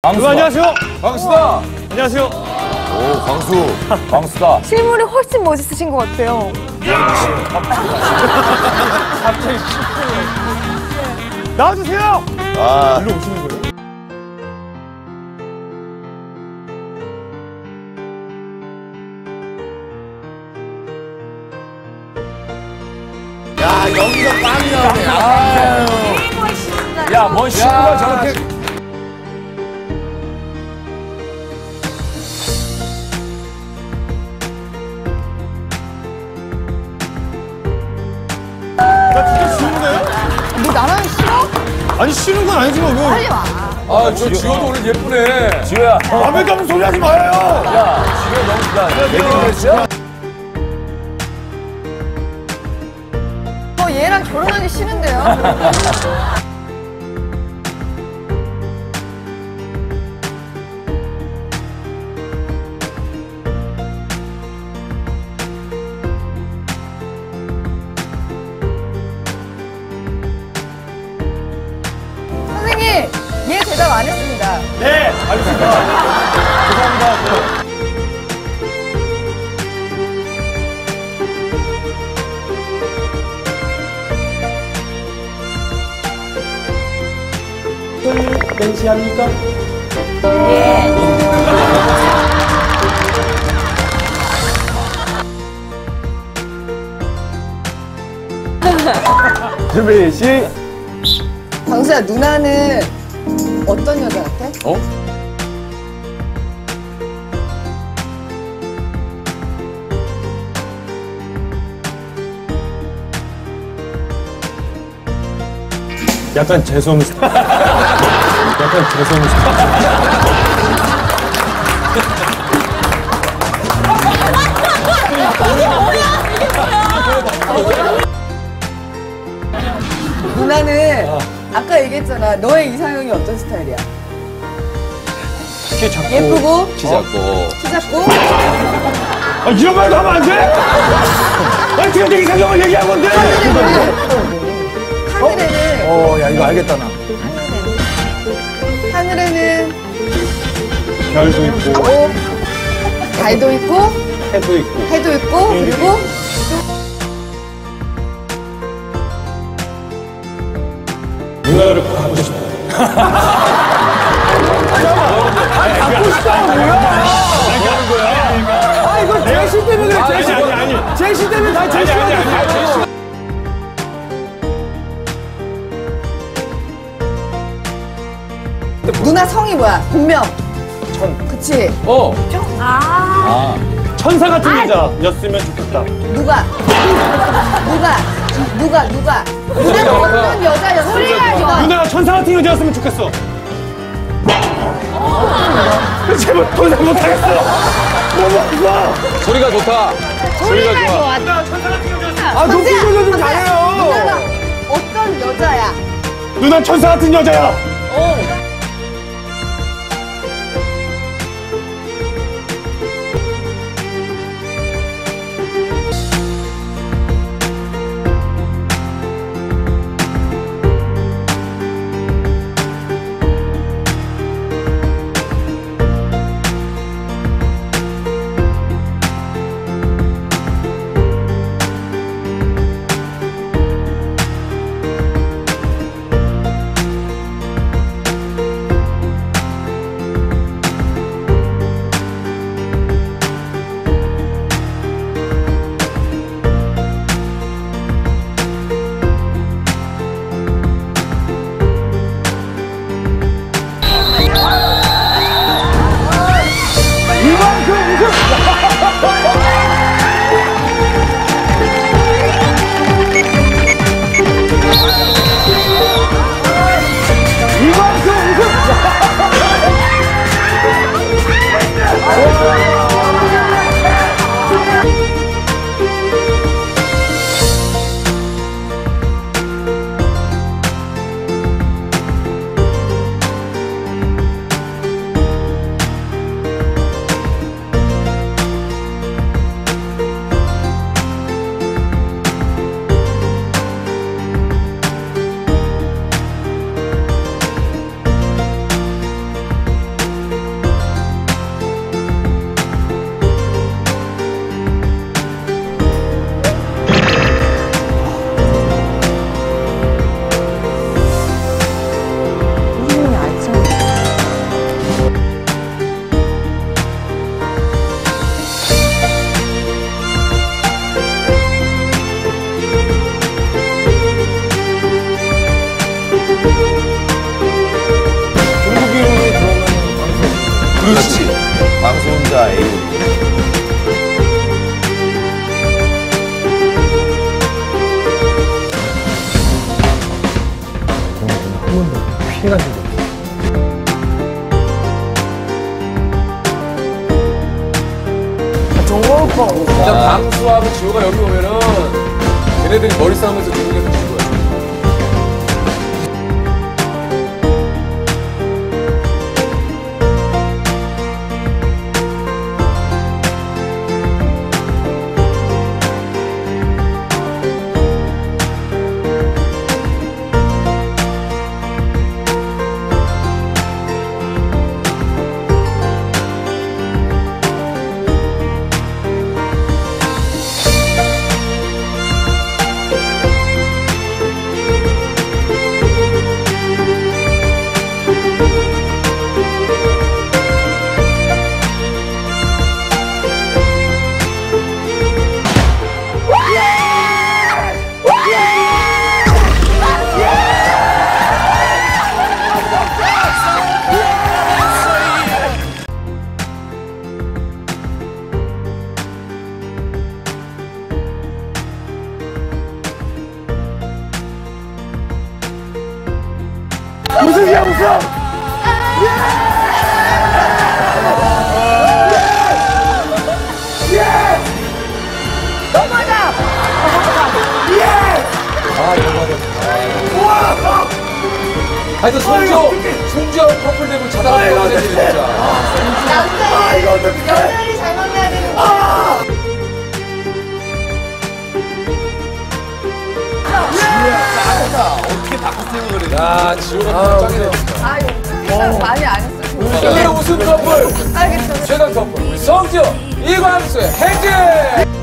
안녕하세요. 광수다. 안녕하세요. 오, 광수다. 실물이 훨씬 멋있으신 것 같아요. 갑자기 나와주세요. 아, 일로 오시는 거예요? 야, 여기가 빵이 나오네. 아유. 야, 뭔 친구가 저렇게. 나 진짜 지우는 거예요? 뭐 나랑 싫어? 아니 싫은 건 아니지만 왜? 빨리 와. 아, 저 지호도 오늘 예쁘네. 지호야. 남의 감은 소리 하지 마요. 야, 지호 너무 좋다. 웨딩 드레스야? 얘랑 결혼하기 싫은데요? 선생님, 얘 대답 안 했습니다. 네, 알겠습니다. 죄송합니다. 댄시합니까? 준비 시. 광수야, 누나는 어떤 여자 같아? 어? 약간 재수없는 스타일. 약간 재수없는 스타일. 누나는 아까 얘기했잖아. 너의 이상형이 어떤 스타일이야? 키 작고. 예쁘고, 키 작고. 키 작고, 아, 이런 말도 하면 안 돼? 아니, 지금 내 이상형을 얘기한 건데. 하늘에는, 야, 이거 알겠다, 나. 하늘에는 별도 있고, 달도 있고, 해도 있고. 해도 있고, 그리고 누나를 꼭 갖고 싶어. 갖고 싶다는 뭐야? 아, 이거 제시 때문에 그래, 제시. 아니. 제시 때문에 다 제시가 누나 성이 뭐야? 본명. 천. 그치? 어. 천사 같은 여자였으면 좋겠다. 누가? 누나는 어떤 여자였으면 누나가 천사 같은 여자였으면 좋겠어. 제발 더 이상 못하겠어. 너무 아파. 소리가 좋다. 소리가 좋아. 누나 천사 같은 여자였어. 아, 높은 소리 좀 잘해요. 누나가 어떤 여자야? 누나 천사 같은 여자야. 그렇지. 방송자 A. 피해간 적이 없어. 진짜 방수하고 지호가 여기 오면은 걔네들이 머리 싸움에서 죽는 게 그런 거야. 무슨 일이야, 무슨! 넘어가! 하여튼 송지하고 커플 되면 자다가 들어가야 돼, 진짜. 남자들이 잘 만나야 되는 거야. 어떻게 바꿨으면 그래. 야, 지호가 짱이네, 진짜. 아, 이거 많이 안 했어. 오늘의 우승 커플, 알겠어. 최강 커플, 우리 성지호, 이광수의 행진!